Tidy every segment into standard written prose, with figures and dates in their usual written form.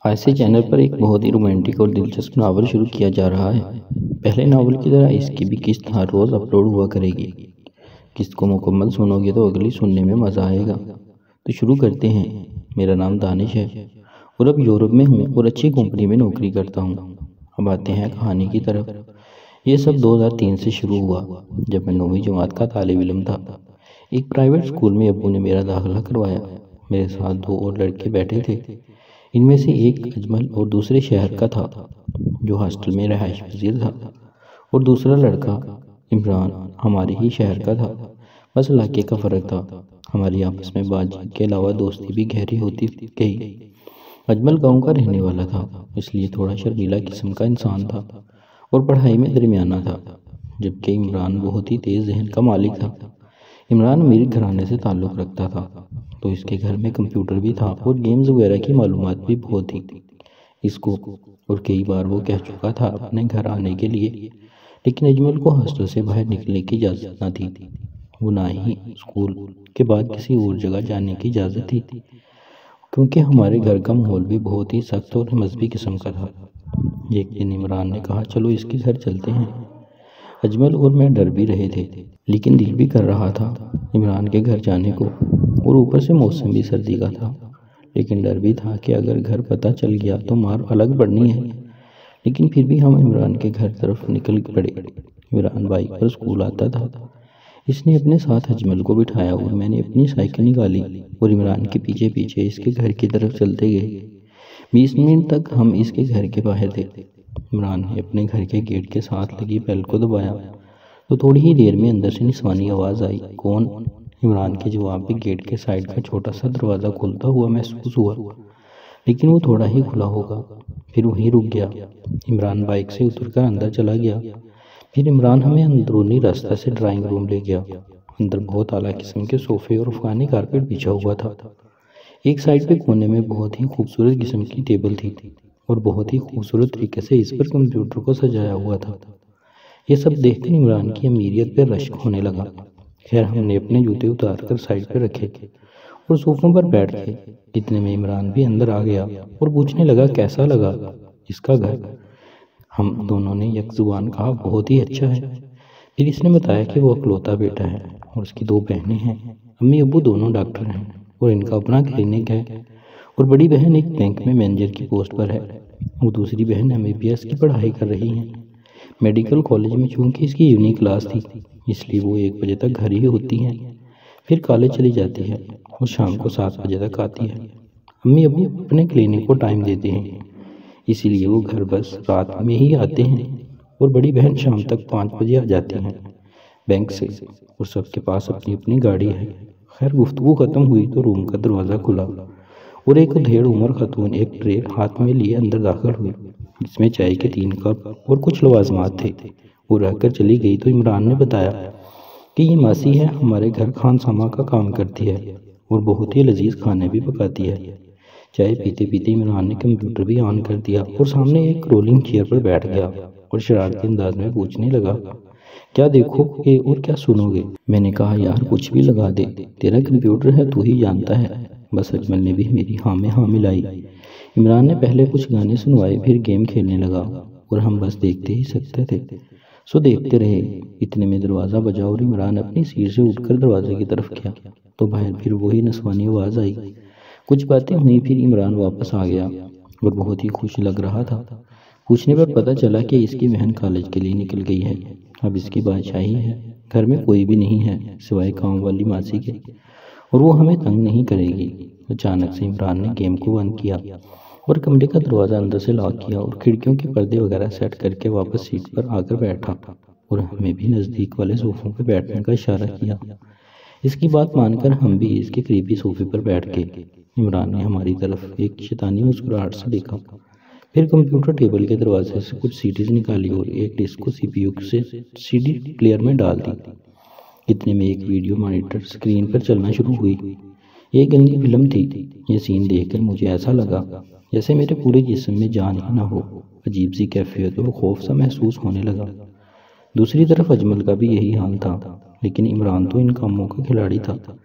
ایسے چینل پر ایک بہت ہی رومانٹک اور دلچسپ ناول شروع کیا جا رہا ہے۔ پہلے ناول کی طرح اس کی بھی قسط ہر روز اپلوڈ ہوا کرے گی۔ قسط کو مکمل سنو گے تو اگلی سننے میں مزہ آئے گا۔ تو شروع کرتے ہیں۔ میرا نام دانش ہے اور اب یورپ میں ہوں اور اچھی کمپنی میں نوکری کرتا ہوں۔ اب آتے ہیں کہانی کی طرف۔ یہ سب 2003 سے شروع ہوا جب میں 9ویں جماعت کا طالب علم تھا۔ ایک پرائیویٹ اسکول میں ابو نے میرا داخلہ کروایا۔ میرے ساتھ 2 اور لڑکے بیٹھے تھے۔ ان میں سے ایک اجمل اور دوسرے شہر کا تھا جو ہاسٹل میں رہائش پذیر تھا، اور دوسرا لڑکا عمران ہمارے ہی شہر کا تھا۔ بس علاقے کا فرق تھا۔ ہماری آپس میں بات چیت کے علاوہ دوستی بھی گہری ہوتی گئی۔ اجمل گاؤں کا رہنے والا تھا، اس لیے تھوڑا شرمیلا قسم کا انسان تھا اور پڑھائی میں درمیانہ تھا، جبکہ عمران بہت ہی تیز ذہن کا مالک تھا۔ عمران امیر گھرانے سے تعلق رکھتا تھا، تو اس کے گھر میں کمپیوٹر بھی تھا اور گیمز وغیرہ کی معلومات بھی بہت تھی اس کو، اور کئی بار وہ کہہ چکا تھا اپنے گھر آنے کے لیے، لیکن اجمل کو ہاسٹل سے باہر نکلنے کی اجازت نہ تھی، وہ نہ ہی اسکول کے بعد کسی اور جگہ جانے کی اجازت تھی، کیونکہ ہمارے گھر کا ماحول بھی بہت ہی سخت اور مذہبی قسم کا تھا۔ ایک دن عمران نے کہا چلو اس کے گھر چلتے ہیں۔ اجمل اور میں ڈر بھی رہے تھے، لیکن دل بھی کر رہا تھا عمران کے گھر جانے کو، اور اوپر سے موسم بھی سردی کا تھا، لیکن ڈر بھی تھا کہ اگر گھر پتہ چل گیا تو مار الگ پڑنی ہے۔ لیکن پھر بھی ہم عمران کے گھر طرف نکل پڑے۔ عمران بائک پر اسکول آتا تھا۔ اس نے اپنے ساتھ اجمل کو بٹھایا اور میں نے اپنی سائیکل نکالی اور عمران کے پیچھے پیچھے اس کے گھر کی طرف چلتے گئے۔ 20 منٹ تک ہم اس کے گھر کے باہر تھے۔ عمران نے اپنے گھر کے گیٹ کے ساتھ لگی بیل کو دبایا تو تھوڑی ہی دیر میں اندر سے نسوانی آواز آئی، کون؟ عمران کے جواب میں گیٹ کے سائیڈ کا چھوٹا سا دروازہ کھلتا ہوا محسوس ہوا، لیکن وہ تھوڑا ہی کھلا ہوگا، پھر وہیں رک گیا۔ عمران بائک سے اتر کر اندر چلا گیا۔ پھر عمران ہمیں اندرونی راستہ سے ڈرائنگ روم لے گیا۔ اندر بہت اعلیٰ قسم کے صوفے اور افغانی کارپیٹ بچھا ہوا تھا۔ ایک سائیڈ پہ کونے میں بہت ہی خوبصورت قسم کی ٹیبل تھی اور بہت ہی خوبصورت طریقے سے اس پر کمپیوٹر کو سجایا ہوا تھا۔ یہ سب دیکھ کر عمران کی امیریت پہ رشک ہونے لگا۔ خیر ہم نے اپنے جوتے اتار کر سائیڈ پہ رکھے اور صوفوں پر بیٹھ گئے۔ اتنے میں عمران بھی اندر آ گیا اور پوچھنے لگا کیسا لگا اس کا گھر؟ ہم دونوں نے یک زبان کہا بہت ہی اچھا ہے۔ پھر اس نے بتایا کہ وہ اکلوتا بیٹا ہے اور اس کی 2 بہنیں ہیں۔ امی ابو دونوں ڈاکٹر ہیں اور ان کا اپنا کلینک ہے، اور بڑی بہن ایک بینک میں مینیجر کی پوسٹ پر ہے، اور دوسری بہن MBBS کی پڑھائی کر رہی ہیں میڈیکل کالج میں۔ چونکہ اس کی ایوننگ کلاس تھی اس لیے وہ 1 بجے تک گھر ہی ہوتی ہیں، پھر کالج چلی جاتی ہے اور شام کو 7 بجے تک آتی ہے۔ امی ابو اپنے کلینک کو ٹائم دیتے ہیں، اسی لیے وہ گھر بس رات میں ہی آتے ہیں، اور بڑی بہن شام تک 5 بجے آ جاتی ہیں بینک سے، اور سب کے پاس اپنی اپنی گاڑی ہے۔ خیر گفتگو ختم ہوئی تو روم کا دروازہ کھلا اور ایک ادھیڑ عمر خاتون ایک ٹرے ہاتھ میں لیے اندر داخل ہوئی، جس میں چائے کے 3 کپ اور کچھ لوازمات تھے۔ وہ رہ کر چلی گئی تو عمران نے بتایا کہ یہ ماسی ہے، ہمارے گھر خانسامہ کا کام کرتی ہے اور بہت ہی لذیذ کھانے بھی پکاتی ہے۔ چائے پیتے پیتے عمران نے کمپیوٹر بھی آن کر دیا اور سامنے ایک رولنگ چیئر پر بیٹھ گیا اور شرارتی انداز میں پوچھنے لگا کیا دیکھو گے اور کیا سنو گے؟ میں نے کہا یار کچھ بھی لگا دے، تیرا کمپیوٹر ہے تو ہی جانتا ہے۔ بس اجمل نے بھی میری ہاں میں ہاں ملائی۔ عمران نے پہلے کچھ گانے سنوائے، پھر گیم کھیلنے لگا اور ہم بس دیکھتے ہی سکتے تھے، سو دیکھتے رہے۔ اتنے میں دروازہ بجا اور عمران اپنی سیٹ سے اٹھ کر دروازے کی طرف گیا تو باہر پھر وہی نسوانی آواز آئی۔ کچھ باتیں ہوئیں، پھر عمران واپس آ گیا اور بہت ہی خوش لگ رہا تھا۔ پوچھنے پر پتہ چلا کہ اس کی بہن کالج کے لیے نکل گئی ہے، اب اس کی بادشاہی ہے، گھر میں کوئی بھی نہیں ہے سوائے کام والی ماسی کے، اور وہ ہمیں تنگ نہیں کرے گی۔ اچانک سے عمران نے گیم کو بند کیا اور کمرے کا دروازہ اندر سے لاک کیا اور کھڑکیوں کے پردے وغیرہ سیٹ کر کے واپس سیٹ پر آ کر بیٹھا اور ہمیں بھی نزدیک والے صوفوں پہ بیٹھنے کا اشارہ کیا۔ اس کی بات مان کر ہم بھی اس کے قریبی صوفے پر بیٹھ گئے۔ عمران نے ہماری طرف ایک شیطانی مسکراہٹ سے دیکھا، پھر کمپیوٹر ٹیبل کے دروازے سے کچھ CDs نکالی اور ایک ڈسک کو CPU سے CD پلیئر میں ڈال دی۔ اتنے میں ایک ویڈیو مانیٹر اسکرین پر چلنا شروع ہوئی۔ ایک گندی فلم تھی۔ یہ سین دیکھ کر مجھے ایسا لگا جیسے میرے پورے جسم میں جان ہی نہ ہو، عجیب سی کیفیت اور خوف سا محسوس ہونے لگا۔ دوسری طرف اجمل کا بھی یہی حال تھا، لیکن عمران تو ان کاموں کا کھلاڑی تھا،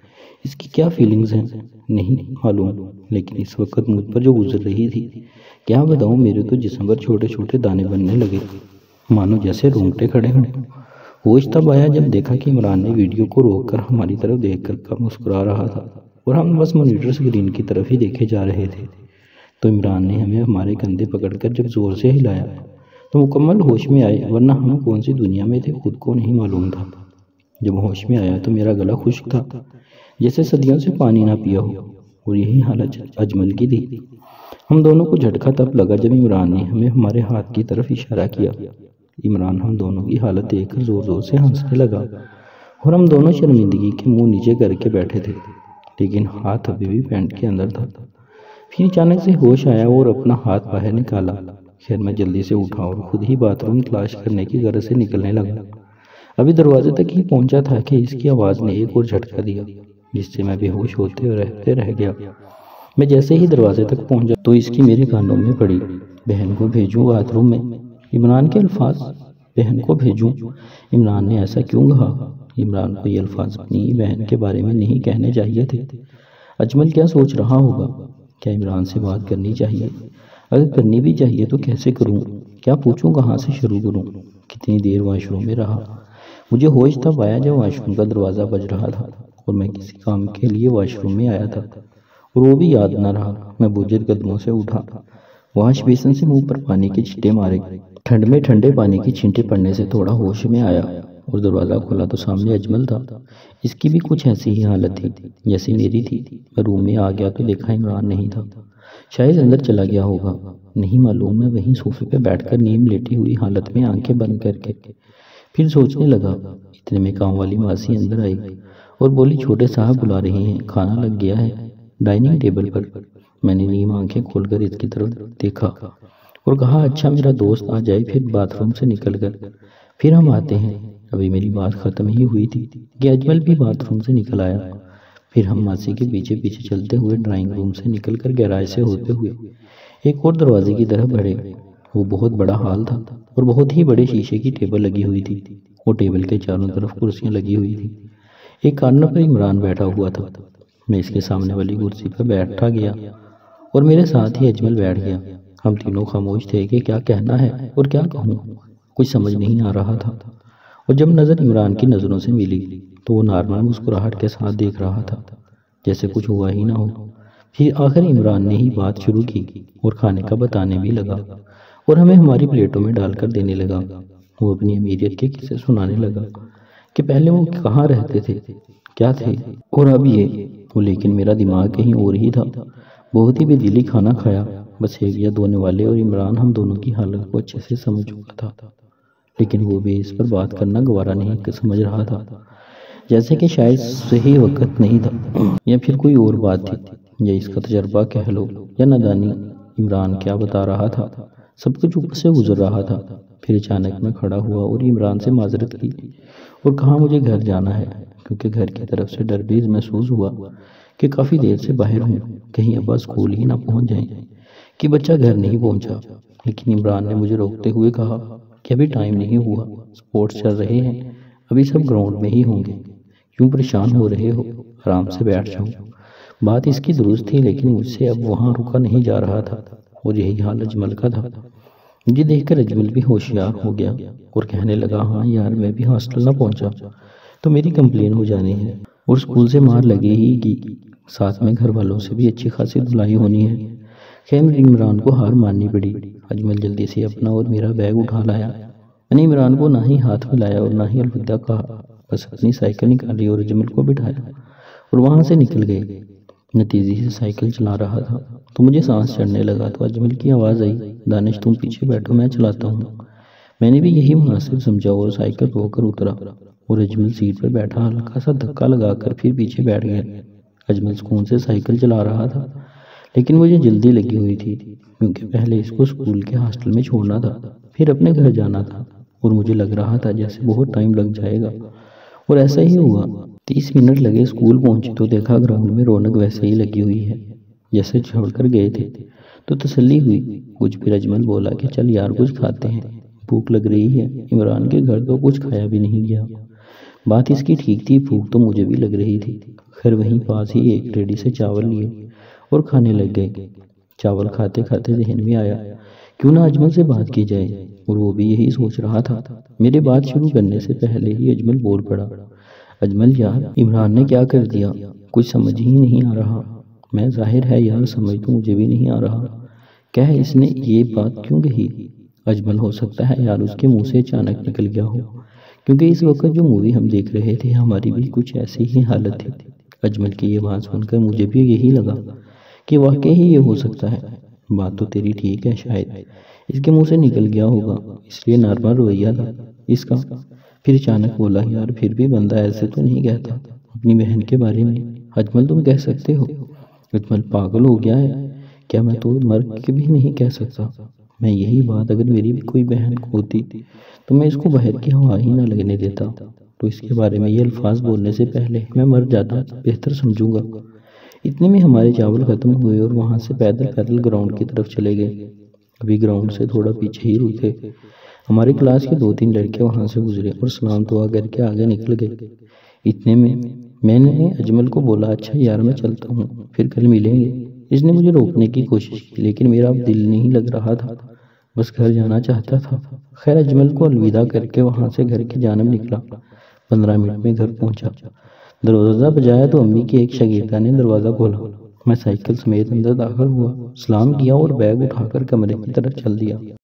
اس کی کیا فیلنگز ہیں نہیں معلوم، لیکن اس وقت مجھ پر جو گزر رہی تھی کیا بتاؤں، میرے تو جسم پر چھوٹے چھوٹے دانے بننے لگے، مانو جیسے رونگٹے کھڑے ہوں۔ ہوش تب آیا جب دیکھا کہ عمران نے ویڈیو کو روک کر ہماری طرف دیکھ کر مسکرا رہا تھا اور ہم بس مانیٹر اسکرین کی طرف ہی دیکھے جا رہے تھے۔ تو عمران نے ہمیں ہمارے کندھے پکڑ کر جب زور سے ہلایا تو مکمل ہوش میں آئے، ورنہ ہم کون سی دنیا میں تھے خود کو نہیں معلوم تھا۔ جب ہوش میں آیا تو میرا گلا خشک تھا، جیسے صدیوں سے پانی نہ پیا ہو، اور یہی حالت اجمل کی تھی۔ ہم دونوں کو جھٹکا تب لگا جب عمران نے ہمیں ہمارے ہاتھ کی طرف اشارہ کیا۔ عمران ہم دونوں کی حالت دیکھ کر زور زور سے ہنسنے لگا اور ہم دونوں شرمندگی کے منہ نیچے کر کے بیٹھے تھے، لیکن ہاتھ ابھی بھی پینٹ کے اندر تھا۔ پھر اچانک سے ہوش آیا اور اپنا ہاتھ باہر نکالا۔ خیر میں جلدی سے اٹھا اور خود ہی باتھ روم تلاش کرنے کی غرض سے نکلنے لگا۔ ابھی دروازے تک ہی پہنچا تھا کہ اس کی آواز نے ایک اور جھٹکا دیا، جس سے میں بے ہوش ہوتے رہ گیا۔ میں جیسے ہی دروازے تک پہنچا تو اس کی میرے کانوں میں پڑی، بہن کو بھیجوں باتھ روم میں؟ عمران کے الفاظ، بہن کو بھیجوں؟ عمران نے ایسا کیوں کہا؟ عمران کو یہ الفاظ اپنی بہن کے بارے میں نہیں کہنے چاہیے تھے۔ اجمل کیا سوچ رہا ہوگا؟ کیا عمران سے بات کرنی چاہیے؟ اگر کرنی بھی چاہیے تو کیسے کروں؟ کیا پوچھوں؟ کہاں سے شروع کروں؟ کتنی دیر واش روم میں رہا؟ مجھے ہوش تب آیا جب واش روم کا دروازہ بج رہا تھا اور میں کسی کام کے لیے واش روم میں آیا تھا، اور وہ بھی یاد نہ رہا۔ میں بوجھل قدموں سے اٹھا، واش بیسن سے منہ پر پانی کے چھٹے مارے۔ ٹھنڈ میں ٹھنڈے پانی کی چھینٹیں پڑنے سے تھوڑا ہوش میں آیا اور دروازہ کھولا تو سامنے اجمل تھا۔ اس کی بھی کچھ ایسی ہی حالت تھی جیسی میری تھی۔ میں روم میں آ گیا تو دیکھا عمران نہیں تھا، شاید اندر چلا گیا ہوگا، نہیں معلوم۔ میں وہیں صوفے پہ بیٹھ کر نیم لیٹی ہوئی حالت میں آنکھیں بند کر کے پھر سوچنے لگا۔ اتنے میں کام والی ماسی اندر آئی اور بولی، چھوٹے صاحب بلا رہے ہیں، کھانا لگ گیا ہے ڈائننگ ٹیبل پر۔ میں نے نیم آنکھیں کھول کر اس کی طرف دیکھا اور کہا، اچھا میرا دوست آ جائے پھر باتھ روم سے نکل کر پھر ہم آتے ہیں۔ ابھی میری بات ختم ہی ہوئی تھی کہ اجمل بھی باتھ روم سے نکل آیا۔ پھر ہم ماسی کے پیچھے پیچھے چلتے ہوئے ڈرائنگ روم سے نکل کر گہرائی سے ہوتے ہوئے ایک اور دروازے کی طرف بڑھے۔ وہ بہت بڑا ہال تھا اور بہت ہی بڑے شیشے کی ٹیبل لگی ہوئی تھی، اور ٹیبل کے چاروں طرف کرسیاں لگی ہوئی تھی۔ ایک کارنر پر عمران بیٹھا ہوا تھا، میں اس کے سامنے والی کرسی پر بیٹھا گیا اور میرے ساتھ ہی اجمل بیٹھ گیا۔ ہم تینوں خاموش تھے کہ کیا کہنا ہے اور کیا کہوں، کچھ سمجھ نہیں آ رہا تھا۔ اور جب نظر عمران کی نظروں سے ملی تو وہ نارمل مسکراہٹ کے ساتھ دیکھ رہا تھا، جیسے کچھ ہوا ہی نہ ہو۔ پھر آخر عمران نے ہی بات شروع کی اور کھانے کا بتانے بھی لگا اور ہمیں ہماری پلیٹوں میں ڈال کر دینے لگا۔ وہ اپنی امیریت کے قصے سنانے لگا کہ پہلے وہ کہاں رہتے تھے، کیا تھے، اور اب یہ وہ۔ لیکن میرا دماغ کہیں اور ہی تھا۔ بہت ہی بے دلی کھانا کھایا، بس ایک یا دو نوالے اور عمران ہم دونوں کی حالت کو اچھے سے سمجھ چکا تھا، لیکن وہ بھی اس پر بات کرنا گوارا نہیں سمجھ رہا تھا، جیسے کہ شاید صحیح وقت نہیں تھا یا پھر کوئی اور بات تھی، یا اس کا تجربہ کہہ لو یا نادانی۔ عمران کیا بتا رہا تھا، سب کچھ اوپر سے گزر رہا تھا۔ پھر اچانک میں کھڑا ہوا اور عمران سے معذرت کی اور کہا مجھے گھر جانا ہے، کیونکہ گھر کی طرف سے ڈر بھی محسوس ہوا کہ کافی دیر سے باہر ہوں، کہیں ابا اسکول ہی نہ پہنچ جائیں کہ بچہ گھر نہیں پہنچا۔ لیکن عمران نے مجھے روکتے ہوئے کہا کہ ابھی ٹائم نہیں ہوا، اسپورٹس چل رہے ہیں، ابھی سب گراؤنڈ میں ہی ہوں گے، کیوں پریشان ہو رہے ہو، آرام سے بیٹھ جاؤ۔ بات اس کی درست تھی، لیکن مجھ سے اب وہاں رکا نہیں جا رہا تھا، اور یہی حال اجمل کا تھا۔ مجھے دیکھ کر اجمل بھی ہوشیار ہو گیا اور کہنے لگا، ہاں یار میں بھی ہاسٹل نہ پہنچا تو میری کمپلین ہو جانی ہے اور اسکول سے مار لگے ہی گی، ساتھ میں گھر والوں سے بھی اچھی خاصی دھلائی ہونی ہے۔ خیر عمران کو ہار ماننی پڑی۔ اجمل جلدی سے اپنا اور میرا بیگ اٹھا لایا۔ میں نے عمران کو نہ ہی ہاتھ ملایا اور نہ ہی الوداع کہا، بس اپنی سائیکل نکالی اور اجمل کو بٹھایا اور وہاں سے نکل گئے۔ میں تیزی سے سائیکل چلا رہا تھا تو مجھے سانس چڑھنے لگا تو اجمل کی آواز آئی، دانش تم پیچھے بیٹھو میں چلاتا ہوں۔ میں نے بھی یہی مناسب سمجھا اور سائیکل رو کر اترا اور اجمل سیٹ پر بیٹھا ہلکا سا دھکا لگا کر پھر پیچھے بیٹھ گیا۔ اجمل سکون سے سائیکل چلا رہا تھا، لیکن مجھے جلدی لگی ہوئی تھی کیونکہ پہلے اس کو اسکول کے ہاسٹل میں چھوڑنا تھا، پھر اپنے گھر جانا تھا، اور مجھے لگ رہا تھا جیسے بہت ٹائم لگ جائے گا، اور ایسا ہی ہوا۔ 30 منٹ لگے اسکول پہنچے تو دیکھا گراؤنڈ میں رونق ویسے ہی لگی ہوئی ہے جیسے چھوڑ کر گئے تھے، تو تسلی ہوئی کچھ۔ پھر اجمل بولا کہ چل یار کچھ کھاتے ہیں، بھوک لگ رہی ہے، عمران کے گھر تو کچھ کھایا بھی نہیں گیا۔ بات اس کی ٹھیک تھی، بھوک تو مجھے بھی لگ رہی تھی۔ خیر وہیں پاس ہی ایک ریڈی سے چاول لیے اور کھانے لگ گئے۔ چاول کھاتے کھاتے ذہن میں آیا کیوں نہ اجمل سے بات کی جائے، اور وہ بھی یہی سوچ رہا تھا۔ میرے بات شروع کرنے سے پہلے ہی اجمل بول پڑا، اجمل یار، عمران نے کیا کر دیا؟ کچھ سمجھ ہی نہیں آ رہا۔ میں ظاہر ہے یار، سمجھ تو مجھے بھی نہیں آ رہا۔ کیا ہے اس نے یہ بات کیوں کہی؟ اجمل ہو سکتا ہے یار اس کے منہ سے اچانک نکل گیا ہو، کیونکہ اس وقت جو مووی ہم دیکھ رہے تھے ہماری بھی کچھ ایسی ہی حالت تھی۔ اجمل کی یہ بات سن کر مجھے بھی یہی لگا کہ واقعی ہی یہ ہو سکتا ہے۔ بات تو تیری ٹھیک ہے، شاید اس کے منہ سے نکل گیا ہوگا، اس لیے نارمل رویہ تھا اس کا۔ پھر اچانک بولا، یار پھر بھی بندہ ایسے تو نہیں کہتا اپنی بہن کے بارے میں۔ اجمل تم کہہ سکتے ہو؟ اجمل پاگل ہو گیا ہے کیا؟ میں تو مر کے بھی نہیں کہہ سکتا۔ میں یہی بات اگر میری بھی کوئی بہن ہوتی تو میں اس کو باہر کی ہوا ہی نہ لگنے دیتا، تو اس کے بارے میں یہ الفاظ بولنے سے پہلے میں مر جاتا بہتر سمجھوں گا۔ اتنے میں ہمارے چاول ختم ہوئے اور وہاں سے پیدل گراؤنڈ کی طرف چلے گئے۔ ابھی گراؤنڈ سے تھوڑا پیچھے ہی رکے، ہماری کلاس کے 2-3 لڑکے وہاں سے گزرے اور سلام دعا کر کے آگے نکل گئے۔ اتنے میں نے اجمل کو بولا، اچھا یار میں چلتا ہوں، پھر کل ملیں گے۔ اس نے مجھے روکنے کی کوشش کی لیکن میرا اب دل نہیں لگ رہا تھا، بس گھر جانا چاہتا تھا۔ خیر اجمل کو الوداع کر کے وہاں سے گھر کی جانب نکلا۔ 15 منٹ میں گھر پہنچا۔ دروازہ بجایا تو امی کی ایک شاگردہ نے دروازہ کھولا۔ میں سائیکل سمیت اندر داخل ہوا، سلام کیا اور بیگ اٹھا کر کمرے کی طرف چل دیا۔